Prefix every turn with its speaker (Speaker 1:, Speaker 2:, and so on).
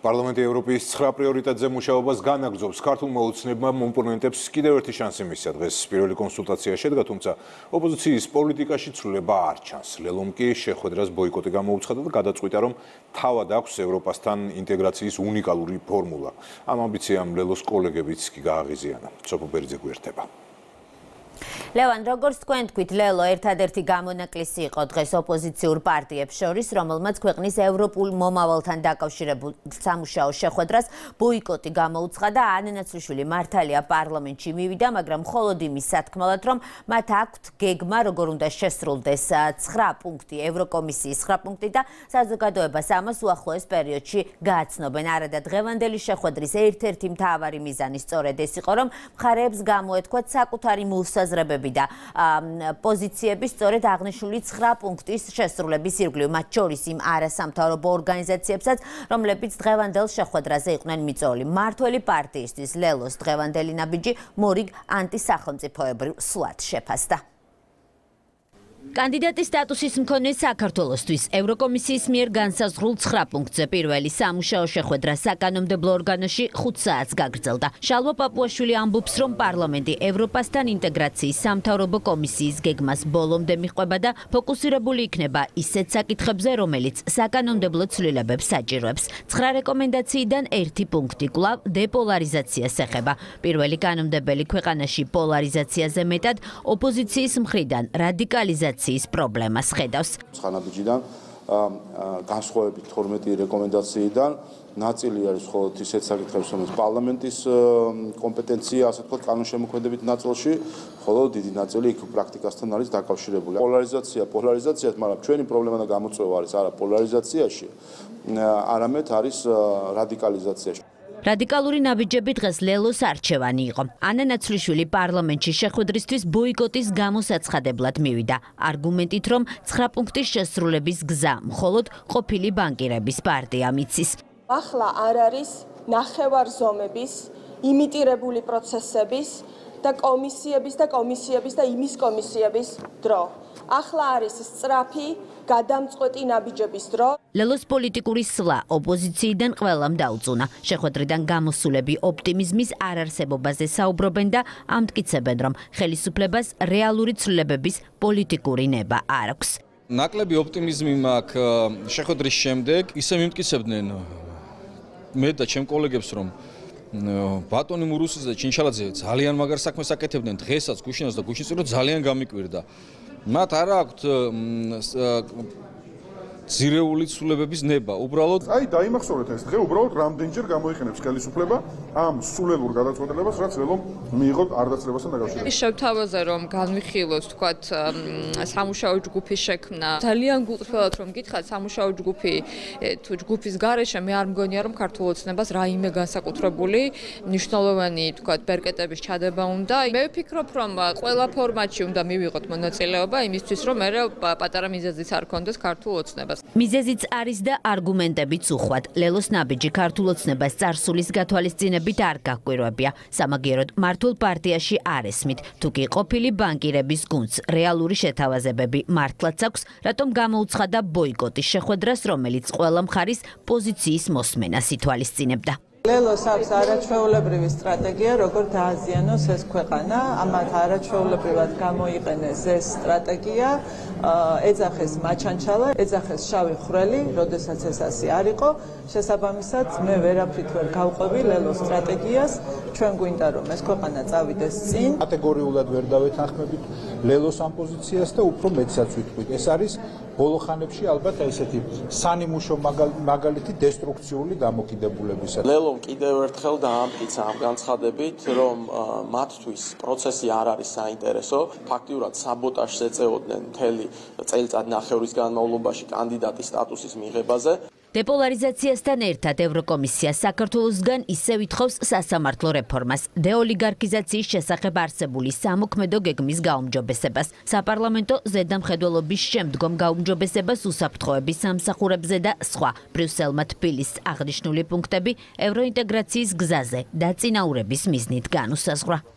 Speaker 1: პარლამენტი ევროპის 9 პრიორიტეტზე მუშაობას განაგრძობს. ქართულმა ოცნებმა მომპონენტებს კიდევ ერთი შანსი მისცა. დღეს პირველი კონსულტაცია შედგა, თუმცა ოპოზიციის პოლიტიკაში ცვლილება არ ჩანს. ლელომ კი შეხვედრას ბოიკოტი გამოუცხადა და გადაწყვიტა, რომ თავად აქვს ევროპასთან ინტეგრაციის უნიკალური ფორმულა. ამ ამბიციამ ლელოს კოლეგებიც კი გააღიზიანა. სოფო ბერძე გვერდება.
Speaker 2: ლევან, როგორც თქვენ თქვით, ლელო ერთადერთი გამონაკლისი იყო დღეს ოპოზიციურ პარტიებს შორის, რომელმაც ქვეყნის ევროპულ მომავალთან დაკავშირებულ სამუშაო შეხვედრას ბოიკოტი გამოუცხადა. ანა ნაცვლიშვილი მართალია პარლამენტში მივიდა, მაგრამ მხოლოდ იმის სათქმელად, რომ მათ აქვთ გეგმა, როგორ უნდა შესრულდეს 9 პუნქტი, ევროკომისიის 9 პუნქტი და საზოგადოებას ამას უახლოეს პერიოდში გააცნობენ. არადა დღევანდელი შეხვედრის ერთ-ერთი მთავარი მიზანი სწორედ ეს იყო, რომ მხარეებს გამოეთქვათ საკუთარი მოსაზრებები და პოზიციები სწორედ აღნიშნული 9 პუნქტის შესრულების ირგვლივ, მათ შორის იმ არასამთავრობო ორგანიზაციებსაც, რომლებიც დღევანდელ შეხვედრაზე იყვნენ მიწვეული. მართველი პარტიისთვის ლელოს დღევანდელი ნაბიჯი მორიგ ანტისახელმწიფოებრივ სვლად შეფასდა. კანდიდატის სტატუსის მქონე საქართველოსთვის ევროკომისიის მიერ განსაზღვრულ 9 პუნქტზე პირველი სამუშაო შეხვედრა საკანონმდებლო ორგანოში 5 საათს გაგრძელდა. შალვა პაპუაშვილი ამბობს, რომ პარლამენტი ევროპასთან ინტეგრაციის სამთავრობო კომისიის გეგმას ბოლომდე მიჰყვება და ფოკუსირებული იქნება ისეთ საკითხებზე, რომელიც საკანონმდებლო ცვლილებებს საჭიროებს. 9 რეკომენდაციიდან ერთი პუნქტი კვლავ დეპოლარიზაციას ეხება. პირველი კანონმდებელი ქვეყანაში პოლარიზაციაზე მეტად ოპოზიციის მხრიდან რადიკალიზაციის პრობლემას ხედავს.
Speaker 3: ცხანაბიჯიდან განსხვავებით 12 რეკომენდაციიდან ნაწილი არის მხოლოდ ისეთ საკითხებს, რომელიც პარლამენტის კომპეტენცია, ასე ვთქვათ, კანონშემოქმედებით ნაწილში, ხოლო დიდი ნაწილი იქ პრაქტიკასთან არის დაკავშირებული. პოლარიზაციას, მაგრამ ჩვენი პრობლემა და გამოწვევა არის არა პოლარიზაციაში, არამედ არის რადიკალიზაციაში.
Speaker 2: რადიკალური ნაბიჯები დღეს ლელოს არჩევანი იყო. ანა ნაცვლიშვილი პარლამენტში შეხვედრისთვის ბოიკოტის გამოსაცხადებლად მივიდა, არგუმენტით, რომ 9 პუნქტის შესრულების გზა მხოლოდ ყოფილი ბანკირების პარტიამ იცის.
Speaker 4: ახლა არ არის ნახევარზომების, იმიტირებული პროცესების და კომისიების და იმის კომისიების დრო. ახლა არის სწრაფი, გადამწყვეტი ნაბიჯების დრო.
Speaker 2: ლელოს პოლიტიკური სვლა ოპოზიციიდან ყველამ დაუწუნა. შეხვედრიდან გამოსულები ოპტიმიზმის არარსებობაზე საუბრობენ და ამტკიცებენ, რომ ხელისუფლებას რეალური ცვლილებების პოლიტიკური ნება არ აქვს.
Speaker 5: ნაკლები ოპტიმიზმი მაქვს შეხვედრის შემდეგ, ისე მიმტკიცებდნენ მე და ჩემ კოლეგებს, რომ ბატონი მურუსიძე და ჩინჩალაძე ძალიან მაგარ საქმეს აკეთებდნენ, დღესაც გუშინას და გუშინწილო ძალიან გამიკვირდა. მათ არ აქვთ ძირეული ცვლილებების ნება. უბრალოდ
Speaker 6: დაიმახსოვრეთ ეს დღე, უბრალოდ რამდენჯერ გამოიყენებს ხელისუფლება ამ სულელურ გადაწყვეტილებას, რაც ლელომ მიიღო არდაცლებასთან დაკავშირებით.
Speaker 7: შევთავაზე, რომ განვიხილოთ, თქვათ, სამუშაო ჯგუფის შექმნა. ძალიან გულწრფელად რომ გითხრათ, სამუშაო ჯგუფი თუ ჯგუფის გარეშე მე არ მგონია, რომ ქართულ ოცნებას რაიმე განსაკუთრებული მნიშვნელოვანი, თქვათ, ბერკეტების ჩადება უნდა. მე ვფიქრობ, რომ ყველა ფორმატში უნდა მივიღოთ მონაწილეობა იმისთვის, რომ მე პატარა მიზეზიც არ ქონდეს ქართულ ოცნებას.
Speaker 2: მიზეზიც არის და არგუმენტებიც უხვად. ლელოს ნაბიჯი ქართულ ოცნებას წარსულის გათვალისწინებით არ გაგვირვებია. სამაგიეროდ მართულ პარტიაში არ ესმით. თუ კი ყოფილი ბანკირების გუნდს რეალური შეთავაზებები მართლაც აქვს, რატომ გამოუცხადა ბოიკოტის შეხვედრას, რომელიც ყველა მხარის პოზიციის მოსმენას ითვალისწინებდა.
Speaker 8: ლელოს აქვს არაჩვეულებრივი სტრატეგია, როგორ დააზიანოს ეს ქვეყანა, ამათ არაჩვეულებრივად გამოიყენეს ეს სტრატეგია, ეძახეს მაჩანჩალა, ეძახეს შავი ხვრელი, როდესაც ეს ასე არ იყო, შესაბამისად მე ვერაფრით ვერ გავყვები ლელოს სტრატეგიას, ჩვენ გვინდა რომ ეს ქვეყანა წავიდეს წინ.
Speaker 9: კატეგორიულად ვერ დავეთანხმებით ლელოს ამ პოზიციას და უფრო მეტსაც ვიტყვით. ეს არის ბოლო ხანებში ალბათ ესეთი სანიმუშო მაგალითი დესტრუქციული დამოკიდებულებისა.
Speaker 10: ლელომ კიდევ ერთხელ დაამტკიცა ამ განცხადებით, რომ მათთვის პროცესი არ არის საინტერესო, ფაქტიურად საბოტაჟს ეწეოდნენ მთელი წელიწადნახევრის განმავლობაში კანდიდატის სტატუსის მიღებაზე.
Speaker 2: დეპოლარიზაციასთან ერთად ევროკომისია საქართველოსგან ისევ ითხოვს სასამართლო რეფორმას, დეოლიგარქიზაციის შესახებ არსებული სამოქმედო გეგმის გაუმჯობესებას, საპარლამენტო ზედამხედველობის შემდგომ გაუმჯობესებას უსაფრთხოების სამსახურებზე და სხვა. ბრიუსელმა თბილისს აღნიშნული პუნქტები ევროინტეგრაციის გზაზე დაწინაურების მიზნით განუსაზღვრა.